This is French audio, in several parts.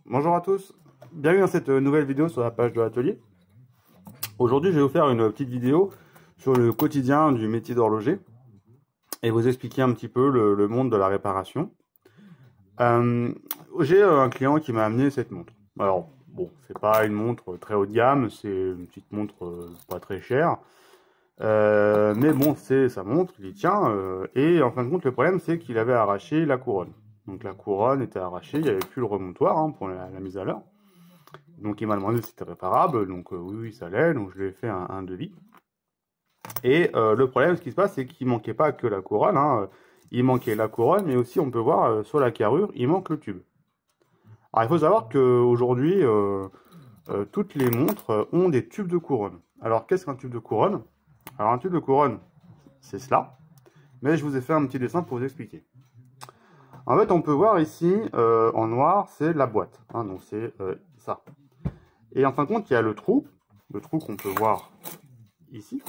Bonjour à tous, bienvenue dans cette nouvelle vidéo sur la page de l'atelier. Aujourd'hui, je vais vous faire une petite vidéo sur le quotidien du métier d'horloger et vous expliquer un petit peu le monde de la réparation. J'ai un client qui m'a amené cette montre. Alors, bon, c'est pas une montre très haut de gamme, c'est une petite montre pas très chère. Mais bon, c'est sa montre, il y tient. Et en fin de compte, le problème, c'est qu'il avait arraché la couronne. Donc la couronne était arrachée, il n'y avait plus le remontoir pour la mise à l'heure. Donc il m'a demandé si c'était réparable, donc oui, ça l'est, donc je lui ai fait un devis. Et le problème, ce qui se passe, c'est qu'il manquait pas que la couronne, il manquait la couronne, mais aussi on peut voir sur la carrure, il manque le tube. Alors il faut savoir qu'aujourd'hui, toutes les montres ont des tubes de couronne. Alors qu'est-ce qu'un tube de couronne? Alors un tube de couronne, c'est cela, mais je vous ai fait un petit dessin pour vous expliquer. En fait, on peut voir ici, en noir, c'est la boîte, donc c'est ça. Et en fin de compte, il y a le trou qu'on peut voir ici,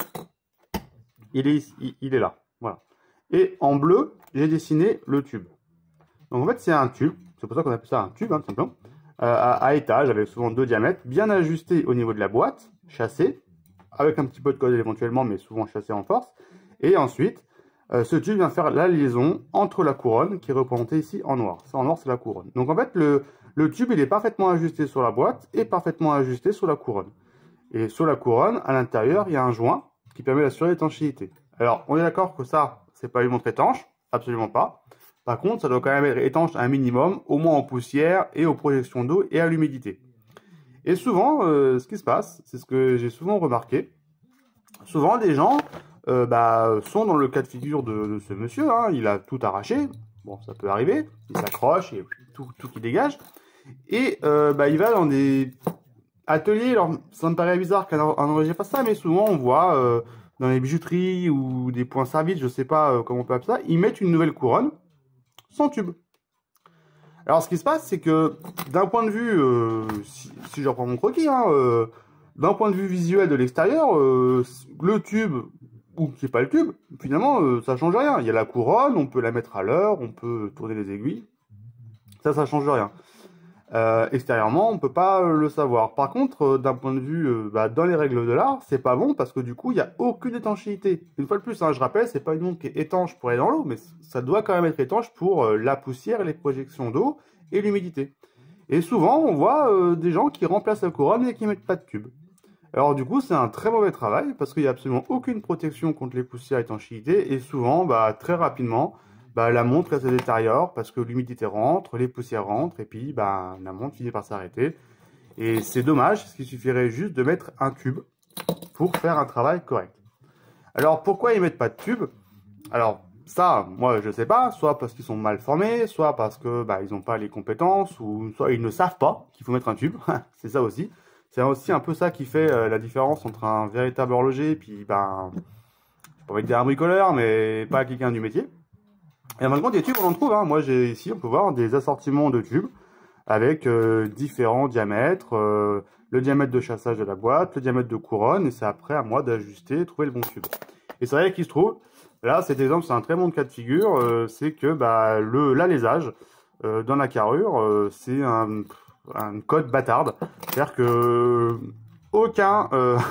il est là, voilà. Et en bleu, j'ai dessiné le tube. Donc en fait, c'est un tube, c'est pour ça qu'on appelle ça un tube, tout simplement, à étage, avec souvent 2 diamètres, bien ajusté au niveau de la boîte, chassé, avec un petit peu de colle éventuellement, mais souvent chassé en force. Et ensuite, ce tube vient faire la liaison entre la couronne, qui est représentée ici en noir. Ça, en noir, c'est la couronne. Donc en fait, le tube, il est parfaitement ajusté sur la boîte et parfaitement ajusté sur la couronne. Et sur la couronne, à l'intérieur, il y a un joint qui permet d'assurer l'étanchéité. Alors, on est d'accord que ça, c'est pas une montre étanche, absolument pas. Par contre, ça doit quand même être étanche à un minimum, au moins en poussière et aux projections d'eau et à l'humidité. Et souvent, ce qui se passe, c'est ce que j'ai souvent remarqué, souvent des gens sont dans le cas de figure de ce monsieur, il a tout arraché, bon ça peut arriver, il s'accroche et tout qui dégage, et il va dans des ateliers, alors ça me paraît bizarre qu'un horloger fasse ça, mais souvent on voit dans les bijouteries ou des points services, je sais pas comment on peut appeler ça, ils mettent une nouvelle couronne sans tube. Alors ce qui se passe, c'est que d'un point de vue, si je reprends mon croquis, d'un point de vue visuel de l'extérieur, le tube ou qui n'est pas le tube, finalement ça change rien. Il y a la couronne, on peut la mettre à l'heure, on peut tourner les aiguilles, ça change rien. Extérieurement, on peut pas le savoir. Par contre, d'un point de vue, dans les règles de l'art, c'est pas bon parce que du coup, il n'y a aucune étanchéité. Une fois de plus, je rappelle, c'est pas une montre qui est étanche pour aller dans l'eau, mais ça doit quand même être étanche pour la poussière et les projections d'eau et l'humidité. Et souvent, on voit des gens qui remplacent la couronne et qui mettent pas de tube. Alors du coup, c'est un très mauvais travail parce qu'il n'y a absolument aucune protection contre les poussières et l'étanchéité et souvent, très rapidement, la montre elle se détériore parce que l'humidité rentre, les poussières rentrent et puis la montre finit par s'arrêter. Et c'est dommage parce qu'il suffirait juste de mettre un tube pour faire un travail correct. Alors pourquoi ils mettent pas de tube? Alors ça, moi je sais pas, soit parce qu'ils sont mal formés, soit parce que ils n'ont pas les compétences, ou soit ils ne savent pas qu'il faut mettre un tube, c'est ça aussi. C'est aussi un peu ça qui fait la différence entre un véritable horloger et puis, j'ai pas envie de dire un bricoleur, mais pas quelqu'un du métier. Et en fin de compte, des tubes, on en trouve. Moi, ici, on peut voir des assortiments de tubes avec différents diamètres, le diamètre de chassage de la boîte, le diamètre de couronne, et c'est après à moi d'ajuster et trouver le bon tube. Et c'est vrai qu'il se trouve, là, cet exemple, c'est un très bon cas de figure, c'est que l'alésage dans la carrure, c'est un code bâtarde. C'est-à-dire que aucun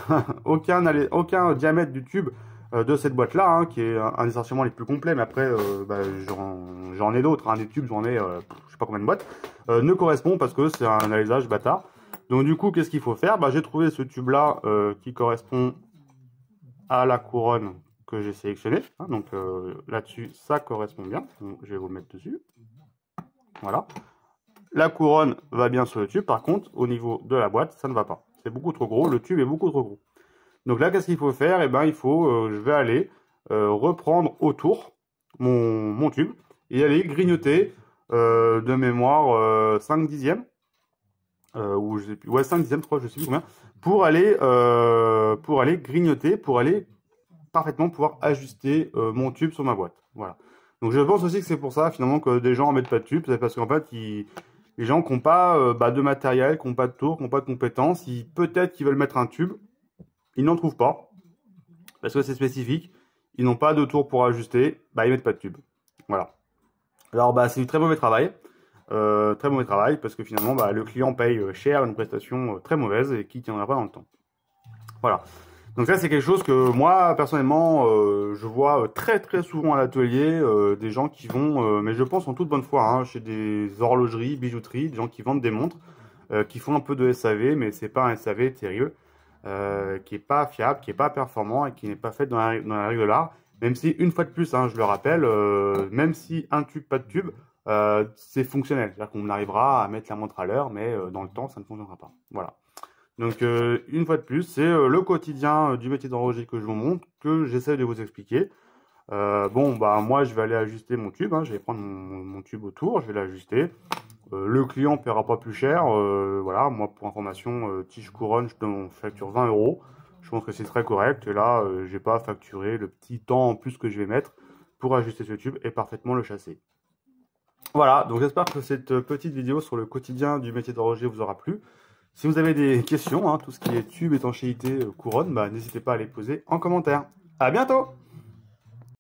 diamètre du tube de cette boîte-là, qui est un des assortiments les plus complets, mais après, j'en ai d'autres, des tubes, j'en ai, je sais pas combien de boîtes, ne correspond parce que c'est un alésage bâtard. Donc du coup, qu'est-ce qu'il faut faire? J'ai trouvé ce tube-là qui correspond à la couronne que j'ai sélectionnée. Donc là-dessus, ça correspond bien. Donc, je vais vous mettre dessus. Voilà. La couronne va bien sur le tube, par contre, au niveau de la boîte, ça ne va pas. C'est beaucoup trop gros, le tube est beaucoup trop gros. Donc là, qu'est-ce qu'il faut faire? Je vais aller reprendre autour mon tube et aller grignoter de mémoire 5 dixièmes, ou je sais plus, ouais 5 dixièmes, je crois, je sais plus combien, pour aller grignoter, pour aller parfaitement pouvoir ajuster mon tube sur ma boîte. Voilà. Donc je pense aussi que c'est pour ça finalement que des gens en mettent pas de tube, c'est parce qu'en fait les gens qui n'ont pas de matériel, qui n'ont pas de tour, qui n'ont pas de compétences, peut-être qu'ils veulent mettre un tube, ils n'en trouvent pas, parce que c'est spécifique, ils n'ont pas de tour pour ajuster, ils mettent pas de tube. Voilà. Alors c'est du très mauvais travail. très mauvais travail, parce que finalement, bah, le client paye cher une prestation très mauvaise et qui tiendra pas dans le temps. Voilà. Donc ça, c'est quelque chose que moi, personnellement, je vois très très souvent à l'atelier, des gens qui vont, mais je pense en toute bonne foi, hein, chez des horlogeries, bijouteries, des gens qui vendent des montres, qui font un peu de SAV, mais c'est pas un SAV terrible, qui est pas fiable, qui est pas performant et qui n'est pas fait dans la règle de l'art. Même si, une fois de plus, hein, je le rappelle, même si un tube, pas de tube, c'est fonctionnel. C'est-à-dire qu'on arrivera à mettre la montre à l'heure, mais dans le temps, ça ne fonctionnera pas. Voilà. Donc, une fois de plus, c'est le quotidien du métier d'horloger que je vous montre, que j'essaie de vous expliquer. Bon, bah moi, je vais aller ajuster mon tube, hein, je vais prendre mon tube autour, je vais l'ajuster. Le client ne paiera pas plus cher. Voilà, moi, pour information, tige couronne, je facture 20 euros. Je pense que c'est très correct. Et là, je n'ai pas à facturer le petit temps en plus que je vais mettre pour ajuster ce tube et parfaitement le chasser. Voilà, donc j'espère que cette petite vidéo sur le quotidien du métier d'horloger vous aura plu. Si vous avez des questions, hein, tout ce qui est tube, étanchéité, couronne, bah, n'hésitez pas à les poser en commentaire. À bientôt!